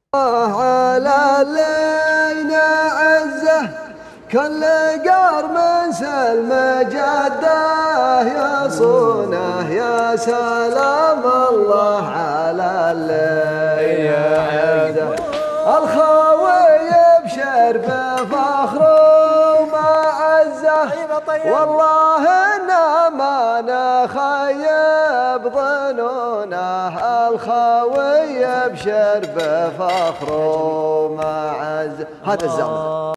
على اللينا عزه كل قار من سلم جده يصونه يا سلام الله على اللينا عزه الخوي بشر بفخر ومعزه والله إنا ما نخيب ظنونه الخوي بشر بفخر ومعزه. هذا الزمن.